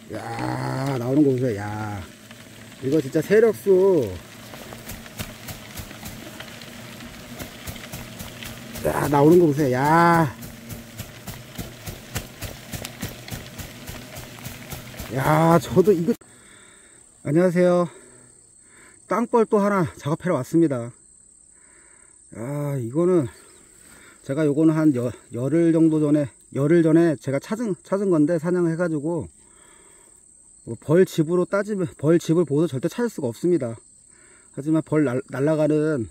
야, 나오는 거 보세요. 야, 이거 진짜 세력수. 야, 나오는 거 보세요. 야, 야, 저도 이거. 안녕하세요. 땅벌 또 하나 작업하러 왔습니다. 야, 이거는 제가 요거는 한 열흘 정도 전에, 열흘 전에 제가 찾은 건데, 사냥해가지고 벌 집으로 따지면, 벌 집을 보고도 절대 찾을 수가 없습니다. 하지만 벌 날아가는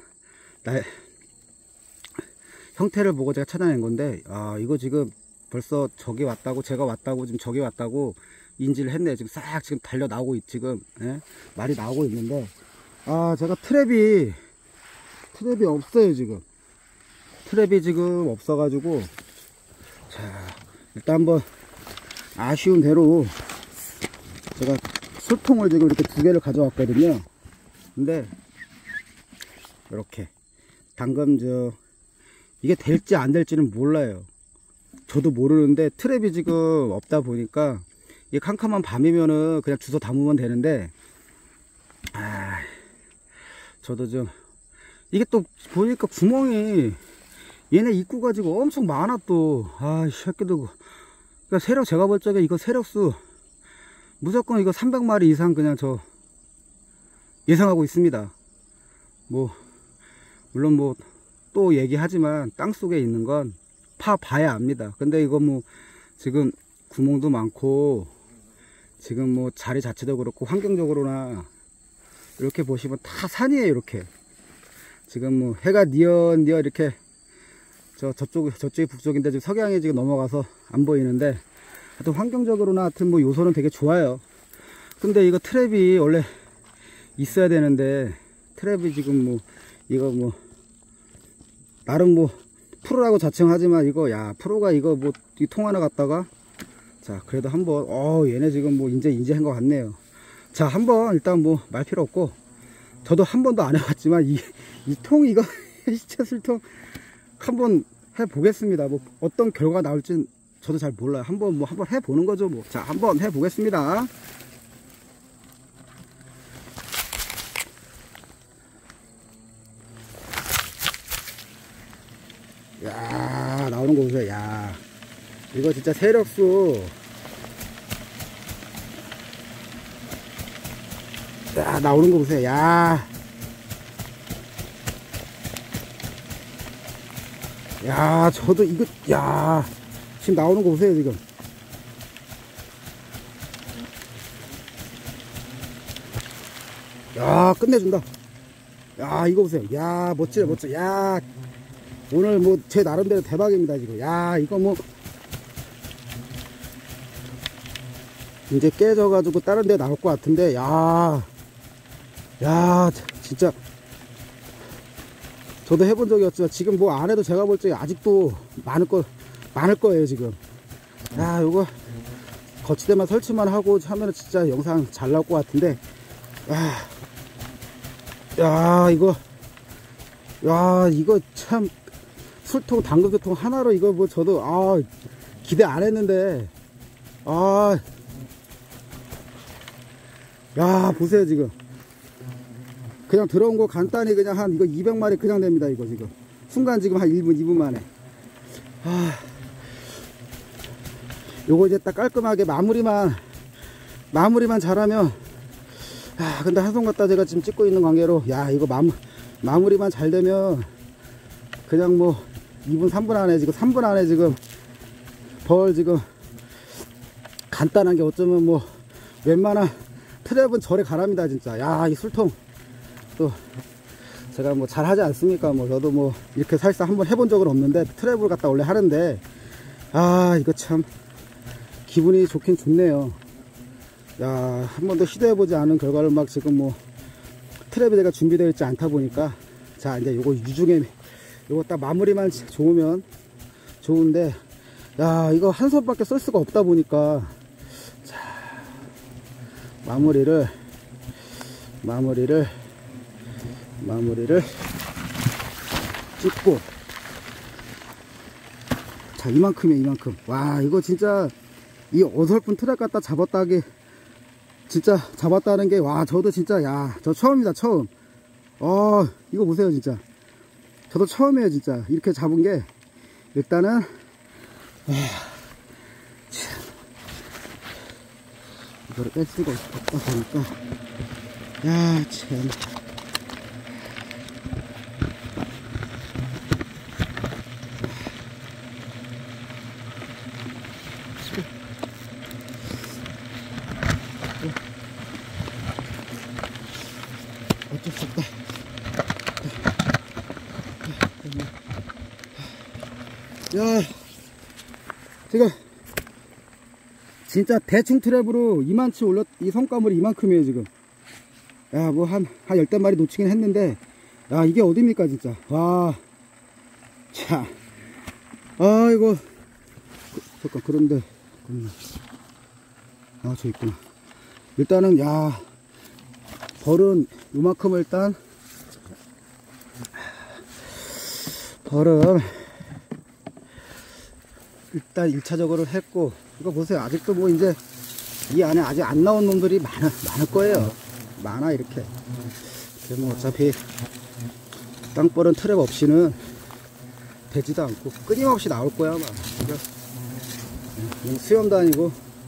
형태를 보고 제가 찾아낸 건데, 아, 이거 지금 벌써 저기 왔다고, 제가 왔다고, 지금 저기 왔다고 인지를 했네. 지금 싹 지금 달려 나오고 지금, 예? 말이 나오고 있는데, 아, 제가 트랩이 없어요, 지금. 트랩이 지금 없어가지고, 자, 일단 한번 아쉬운 대로 제가 술통을 지금 이렇게 2개를 가져왔거든요. 근데 이렇게 당근 이게 될지 안 될지는 몰라요. 저도 모르는데 트랩이 지금 없다 보니까 이 캄캄한 밤이면은 그냥 주워 담으면 되는데, 아, 저도 좀 이게 또 보니까 구멍이 얘네 입구가 지금 엄청 많아 또. 아, 이 새끼도. 그러니까 세력, 제가 볼 적에 이거 세력수 무조건 이거 300마리 이상 그냥 저 예상하고 있습니다. 뭐 물론 뭐 또 얘기하지만 땅속에 있는 건 파봐야 압니다. 근데 이거 뭐 지금 구멍도 많고 지금 뭐 자리 자체도 그렇고 환경적으로나 이렇게 보시면 다 산이에요. 이렇게 지금 뭐 해가 뉘어 이렇게 저쪽이 북쪽인데 지금 석양이 지금 넘어가서 안 보이는데, 하여튼 환경적으로나 하여튼 뭐 요소는 되게 좋아요. 근데 이거 트랩이 원래 있어야 되는데, 트랩이 지금 뭐 이거 뭐 나름 뭐 프로라고 자칭하지만 이거, 야, 프로가 이거 뭐 이 통 하나 갖다가, 자, 그래도 한번 얘네 지금 뭐 인지한 것 같네요. 자, 한번 일단 뭐 말 필요 없고, 저도 한 번도 안 해봤지만 이 통 이거 시체 술통 한번 해보겠습니다. 뭐 어떤 결과가 나올진 저도 잘 몰라요. 한번 해보는 거죠 뭐. 자, 한번 해보겠습니다. 야, 나오는 거 보세요. 야, 이거 진짜 세력수. 야, 나오는 거 보세요. 야, 야, 저도 이거, 야, 지금 나오는 거 보세요, 지금. 야, 끝내준다. 야, 이거 보세요. 야, 멋지네, 멋져. 야, 오늘 뭐 제 나름대로 대박입니다, 지금. 야, 이거 뭐 이제 깨져가지고 다른 데 나올 것 같은데, 야, 진짜 저도 해본 적이 없지만 지금 뭐 안 해도 제가 볼 적에 아직도 많을 거예요, 지금. 야, 요거 거치대만 설치만 하고 하면은 진짜 영상 잘 나올 것 같은데, 이거 참 술통, 당근교통 하나로 이거 뭐 저도 기대 안 했는데, 야, 보세요, 지금. 그냥 들어온 거 간단히 그냥 한 이거 200마리 그냥 됩니다, 이거 지금. 순간 지금 한 1분, 2분 만에. 요거 이제 딱 깔끔하게 마무리만 잘하면, 근데 한손 갖다 제가 지금 찍고 있는 관계로, 야, 이거 마무리만 잘 되면 그냥 뭐 2분, 3분 안에 지금 3분 안에 지금 벌 지금 간단한 게 어쩌면 뭐 웬만한 트랩은 절에 가랍니다, 진짜. 야, 이 술통 또 제가 뭐 잘하지 않습니까? 뭐 저도 뭐 이렇게 사실상 한번 해본 적은 없는데 트랩을 갖다 원래 하는데, 이거 참 기분이 좋긴 좋네요. 야, 한 번도 시도해보지 않은 결과를 막 지금 뭐 트랩이 내가 준비되어 있지 않다 보니까, 자, 이제 요거 유중에 요거 딱 마무리만 좋으면 좋은데, 야, 이거 한 손밖에 쓸 수가 없다 보니까, 자, 마무리를 찍고, 자, 이만큼이야, 이만큼. 와, 이거 진짜 이 어설픈 트랩 갖다 잡았다기 진짜 잡았다는 게, 와, 저도 진짜, 야, 저 처음이다, 처음. 이거 보세요, 진짜. 저도 처음이에요, 진짜. 이렇게 잡은 게, 일단은, 이거를 뺄 수가 없다 보니까, 야, 참. 어쩔 수 없다. 야, 지금 진짜 대충 트랩으로 이만치 이 성과물이 이만큼이에요 지금. 야, 뭐 한 10마리 놓치긴 했는데, 야, 이게 어딥니까 진짜. 와, 자, 이거 잠깐, 그런데 저 있구나. 일단은, 야, 벌은 요만큼을 벌은 일단 1차적으로 했고, 이거 보세요. 아직도 뭐 이제 이 안에 아직 안 나온 놈들이 많을 거예요. 많아, 이렇게. 뭐 어차피 땅벌은 트랩 없이는 되지도 않고 끊임없이 나올 거야 아마. 수염도 아니고.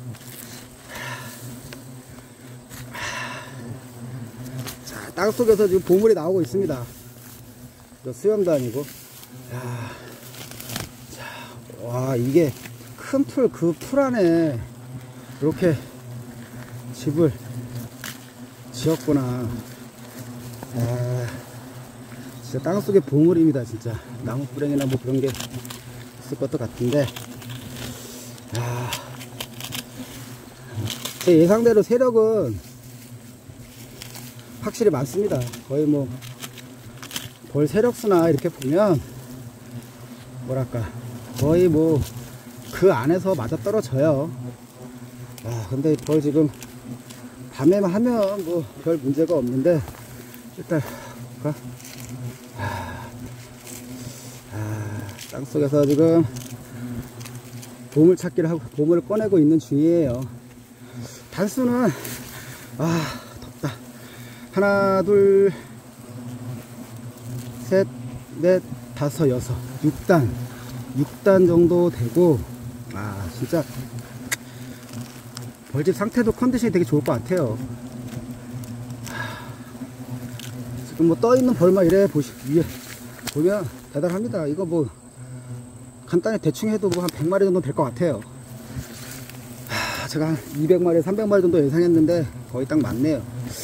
자, 땅속에서 지금 보물이 나오고 있습니다. 수염도 아니고. 야, 자, 와, 이게 큰 풀, 그 풀 안에 이렇게 집을 지었구나. 진짜 땅속의 보물입니다, 진짜. 나무뿌랭이나 뭐 그런 게 있을 것도 같은데. 제 예상대로 세력은 확실히 많습니다. 거의 뭐 벌 세력수나 이렇게 보면 뭐랄까, 거의 뭐 그 안에서 맞아 떨어져요. 근데 벌 지금 밤에만 하면 뭐 별 문제가 없는데, 일단 볼까? 땅속에서 지금 보물 찾기를 하고 보물을 꺼내고 있는 중이에요. 단수는 덥다. 하나, 둘, 셋, 넷, 다섯, 여섯, 6단 정도 되고, 진짜 벌집 상태도 컨디션이 되게 좋을 것 같아요. 지금 뭐 떠있는 벌만 위에 보면 대단합니다. 이거 뭐 간단히 대충 해도 뭐 한 100마리 정도 될 것 같아요. 제가 한 200마리, 300마리 정도 예상했는데 거의 딱 맞네요.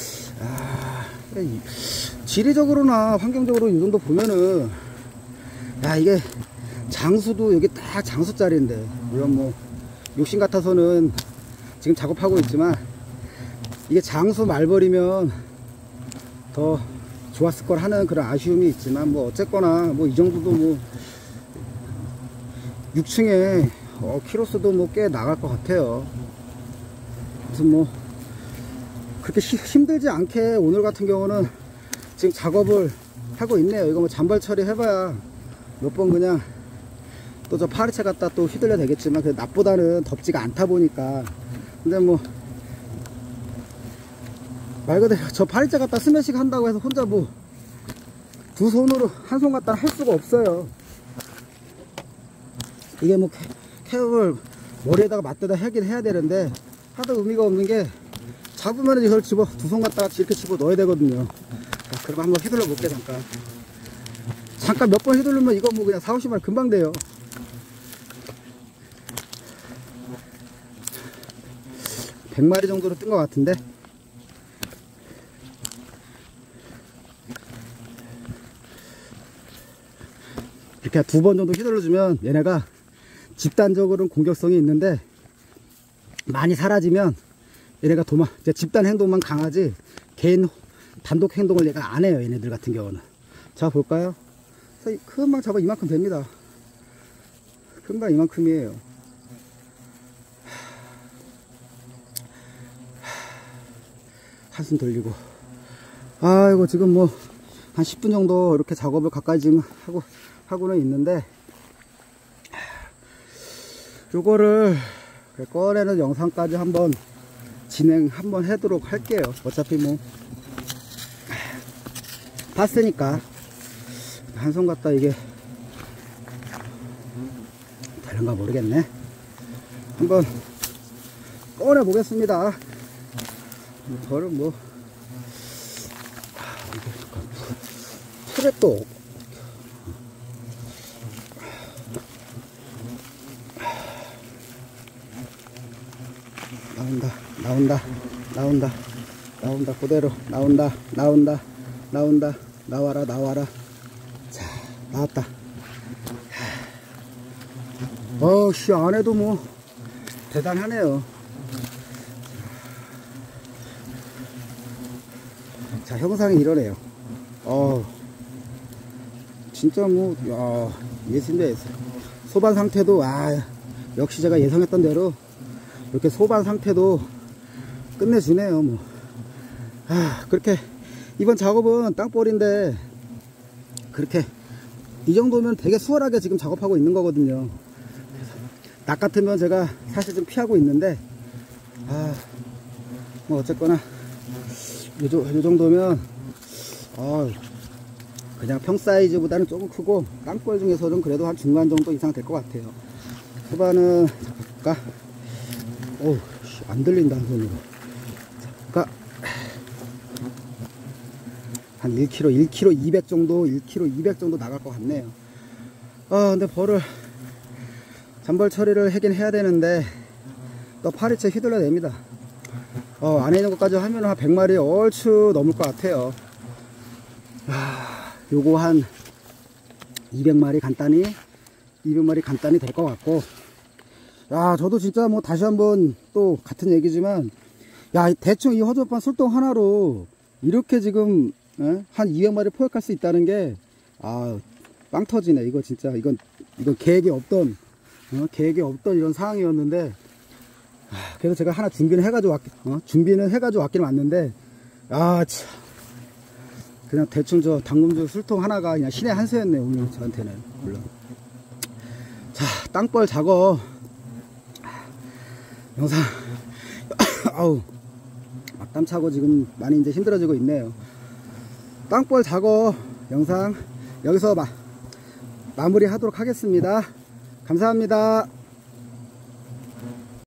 지리적으로나 환경적으로 이 정도 보면은, 이게 장수도 여기 딱 장수 자리인데, 물론 뭐 욕심 같아서는 지금 작업하고 있지만, 이게 장수 말벌이면 더 좋았을 걸 하는 그런 아쉬움이 있지만, 뭐 어쨌거나 뭐 이 정도도 뭐 6층에 키로수도 뭐 꽤 나갈 것 같아요. 무슨 뭐 그렇게 힘들지 않게 오늘 같은 경우는 지금 작업을 하고 있네요. 이거 뭐 잔발 처리 해봐야 몇 번 그냥 또 저 파리채 갖다 또 휘둘려 되겠지만, 그 낮보다는 덥지가 않다 보니까. 근데 뭐 말 그대로 저 파리채 갖다 스매싱 한다고 해서 혼자 뭐 두 손으로 한 손 갖다 할 수가 없어요. 이게 뭐 캐업을 머리에다가 맞대다 하긴 해야 되는데, 하도 의미가 없는 게, 잡으면 이걸 두 손 갖다가 이렇게 집어 넣어야 되거든요. 그럼 한번 휘둘러 볼게. 잠깐 몇 번 휘두르면 이거 뭐 그냥 4, 50마리 금방 돼요. 한 100마리 정도로 뜬 것 같은데. 이렇게 2번 정도 휘둘러주면 얘네가 집단적으로는 공격성이 있는데, 많이 사라지면 얘네가 이제 집단 행동만 강하지 개인 단독 행동을 얘가 안 해요, 얘네들 같은 경우는. 자, 볼까요? 금방 잡아 이만큼 됩니다. 금방 이만큼이에요. 한숨 돌리고. 이거 지금 뭐 한 10분 정도 이렇게 작업을 가까이 지금 하고는 있는데, 요거를 꺼내는 영상까지 한번 진행 한번 하도록 할게요. 어차피 뭐 봤으니까. 한 손 갖다 이게 되는가 모르겠네. 한번 꺼내 보겠습니다. 저는 뭐 틀에 또 나온다 그대로 나온다 나와라. 자, 나왔다. 씨, 안에도 뭐 대단하네요. 자, 형상이 이러네요. 진짜 뭐, 야, 예술인데 예술. 소반 상태도, 역시 제가 예상했던 대로 이렇게 소반 상태도 끝내주네요. 뭐, 그렇게 이번 작업은 땅볼인데 그렇게 이 정도면 되게 수월하게 지금 작업하고 있는 거거든요. 낮 같으면 제가 사실 좀 피하고 있는데, 뭐 어쨌거나 요 정도면 그냥 평 사이즈보다는 조금 크고, 땅볼 중에서는 그래도 한 중간 정도 이상 될 것 같아요. 소반은 볼까? 안 들린다, 한 손으로. 볼까? 한 1kg 200 정도, 1kg 200 정도 나갈 것 같네요. 근데 벌을 잔벌 처리를 하긴 해야 되는데, 또 파리채 휘둘러 냅니다. 안에 있는 것까지 하면 한 100마리 얼추 넘을 것 같아요. 요거 한 200마리 간단히 될 것 같고, 저도 진짜 뭐 다시 한번 또 같은 얘기지만, 대충 이 허접한 술동 하나로 이렇게 지금 한 200마리 포획할 수 있다는 게 빵 터지네. 이거 진짜 이건 계획에 없던 이런 상황이었는데, 그래서 제가 하나 준비는 해가지고 왔긴 왔는데, 참 그냥 대충 저 당금주 술통 하나가 그냥 신의 한 수였네요, 오늘 저한테는. 물론 자, 땅벌 작업 영상 땀 차고 지금 많이 이제 힘들어지고 있네요. 땅볼 작업 영상 여기서 마무리 하도록 하겠습니다. 감사합니다.